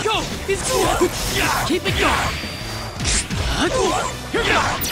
Go! He's cool! Keep it going! Here we go!